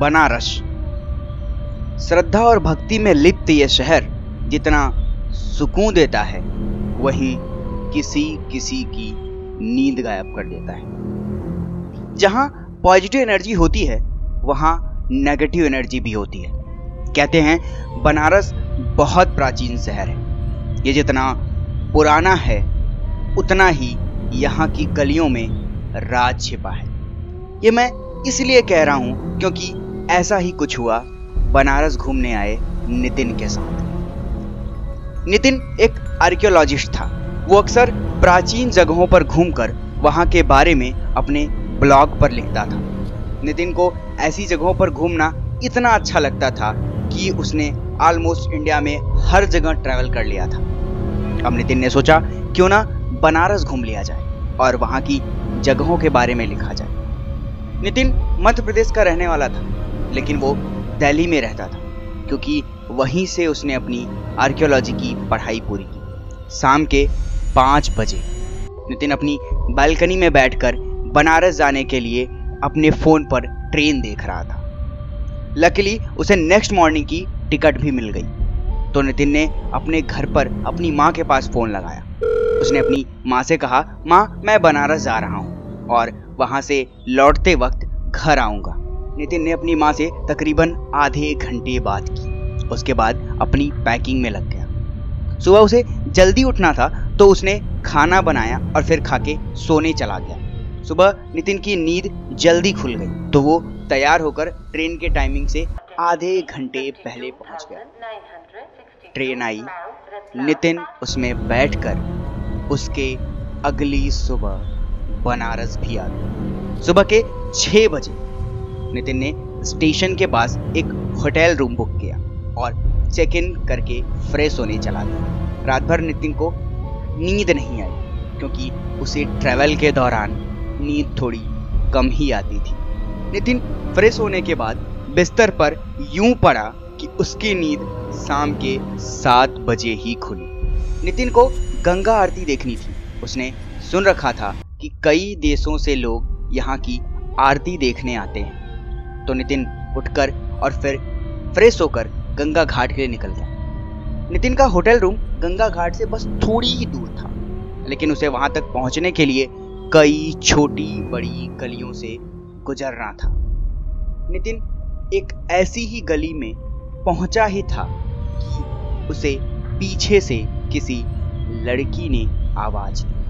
बनारस। श्रद्धा और भक्ति में लिप्त ये शहर जितना सुकून देता है, वहीं किसी किसी की नींद गायब कर देता है। जहां पॉजिटिव एनर्जी होती है, वहां नेगेटिव एनर्जी भी होती है। कहते हैं बनारस बहुत प्राचीन शहर है। ये जितना पुराना है, उतना ही यहाँ की गलियों में राज छिपा है। ये मैं इसलिए कह रहा हूं क्योंकि ऐसा ही कुछ हुआ बनारस घूमने आए नितिन के साथ। नितिन एक आर्कियोलॉजिस्ट था। वो अक्सर प्राचीन जगहों पर घूमकर वहां के बारे में अपने ब्लॉग पर लिखता था। नितिन को ऐसी जगहों पर घूमना इतना अच्छा लगता था कि उसने ऑलमोस्ट इंडिया में हर जगह ट्रैवल कर लिया था। अब नितिन ने सोचा क्यों ना बनारस घूम लिया जाए और वहां की जगहों के बारे में लिखा जाए। नितिन मध्य प्रदेश का रहने वाला था, लेकिन वो दिल्ली में रहता था क्योंकि वहीं से उसने अपनी आर्कियोलॉजी की पढ़ाई पूरी की। शाम के 5 बजे नितिन अपनी बालकनी में बैठकर बनारस जाने के लिए अपने फोन पर ट्रेन देख रहा था। लकीली उसे नेक्स्ट मॉर्निंग की टिकट भी मिल गई। तो नितिन ने अपने घर पर अपनी माँ के पास फोन लगाया। उसने अपनी माँ से कहा, माँ मैं बनारस जा रहा हूँ और वहां से लौटते वक्त घर आऊंगा। नितिन ने अपनी माँ से तकरीबन आधे घंटे बात की। उसके बाद अपनी पैकिंग में लग गया। सुबह उसे जल्दी उठना था तो उसने खाना बनाया और फिर खाके सोने चला गया। सुबह नितिन की नींद जल्दी खुल गई तो वो तैयार होकर ट्रेन के टाइमिंग से आधे घंटे पहले पहुंच गया। ट्रेन आई, नितिन उसमें बैठकर उसके अगली सुबह बनारस भी आ गया। सुबह के 6 बजे नितिन ने स्टेशन के पास एक होटल रूम बुक किया और चेक इन करके फ्रेश होने चला गया। रात भर नितिन को नींद नहीं आई क्योंकि उसे ट्रैवल के दौरान नींद थोड़ी कम ही आती थी। नितिन फ्रेश होने के बाद बिस्तर पर यूं पड़ा कि उसकी नींद शाम के 7 बजे ही खुली। नितिन को गंगा आरती देखनी थी। उसने सुन रखा था कि कई देशों से लोग यहाँ की आरती देखने आते हैं। तो नितिन उठकर और फिर फ्रेश होकर गंगा घाट के लिए निकल गया। नितिन का होटल रूम गंगा घाट से बस थोड़ी ही दूर था, लेकिन उसे वहां तक पहुंचने के लिए कई छोटी बड़ी गलियों से गुजरना था। नितिन एक ऐसी ही गली में पहुंचा ही था कि उसे पीछे से किसी लड़की ने आवाज दी।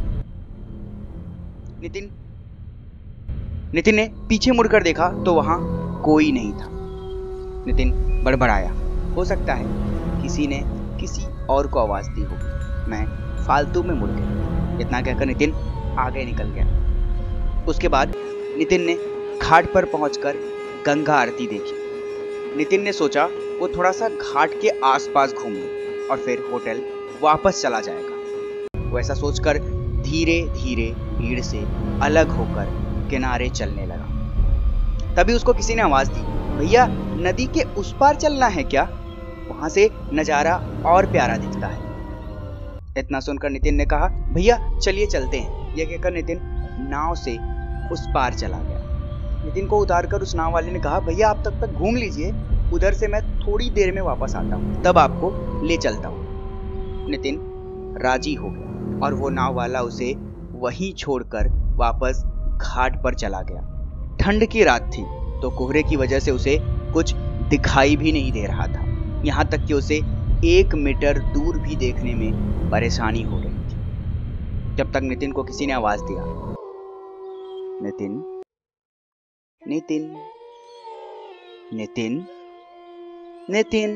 नितिन ने पीछे मुड़कर देखा तो वहां कोई नहीं था। नितिन बड़बड़ाया, हो सकता है किसी ने किसी और को आवाज दी हो, मैं फालतू में मुड़ गया। इतना कहकर नितिन आगे निकल गया। उसके बाद नितिन ने घाट पर पहुंचकर गंगा आरती देखी। नितिन ने सोचा वो थोड़ा सा घाट के आसपास घूम ले और फिर होटल वापस चला जाएगा। वो ऐसा सोचकर धीरे धीरे भीड़ से अलग होकर किनारे चलने लगा। तभी उसको किसी ने आवाज दी, भैया नदी के उस पार चलना है क्या? वहां से नजारा और प्यारा दिखता है। इतना सुनकर नितिन ने कहा, भैया चलिए चलते हैं। यह कहकर नितिन नाव से उस पार चला गया। नितिन को उतारकर उस नाव वाले ने कहा, भैया आप तब तक घूम लीजिए, उधर से मैं थोड़ी देर में वापस आता हूँ, तब आपको ले चलता हूँ। नितिन राजी हो गया और वो नाव वाला उसे वहीं छोड़कर वापस घाट पर चला गया। ठंड की रात थी तो कोहरे की वजह से उसे कुछ दिखाई भी नहीं दे रहा था। यहाँ तक कि उसे 1 मीटर दूर भी देखने में परेशानी हो रही थी। जब तक नितिन को किसी ने आवाज दिया, नितिन नितिन नितिन नितिन।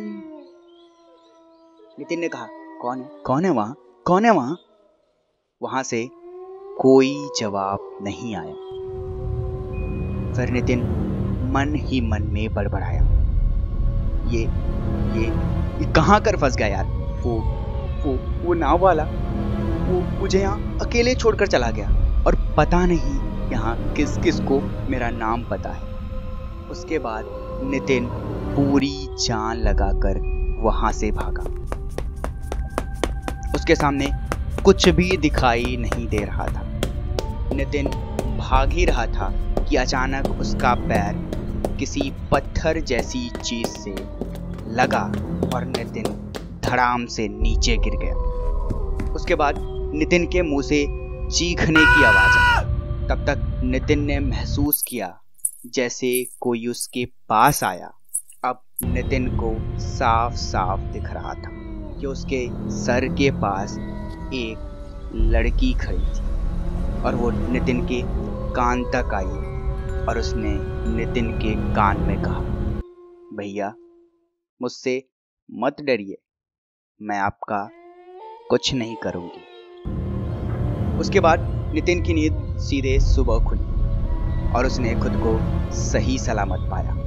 नितिन ने कहा, कौन है? कौन है वहां? कौन है वहां? वहां से कोई जवाब नहीं आया। फिर नितिन मन ही मन में बड़बड़ाया, ये कहां कर फंस गया यार। वो नाव वाला वो मुझे यहाँ अकेले छोड़कर चला गया और पता नहीं यहाँ किस किस को मेरा नाम पता है। उसके बाद नितिन पूरी जान लगाकर वहां से भागा। उसके सामने कुछ भी दिखाई नहीं दे रहा था। नितिन भाग ही रहा था कि अचानक उसका पैर किसी पत्थर जैसी चीज से लगा और नितिन धड़ाम से नीचे गिर गया। उसके बाद नितिन के मुंह से चीखने की आवाज आई। तब तक नितिन ने महसूस किया जैसे कोई उसके पास आया। अब नितिन को साफ साफ दिख रहा था कि उसके सर के पास एक लड़की खड़ी थी और वो नितिन के कान तक आई और उसने नितिन के कान में कहा, भैया मुझसे मत डरिए, मैं आपका कुछ नहीं करूंगी। उसके बाद नितिन की नींद सीधे सुबह खुली और उसने खुद को सही सलामत पाया।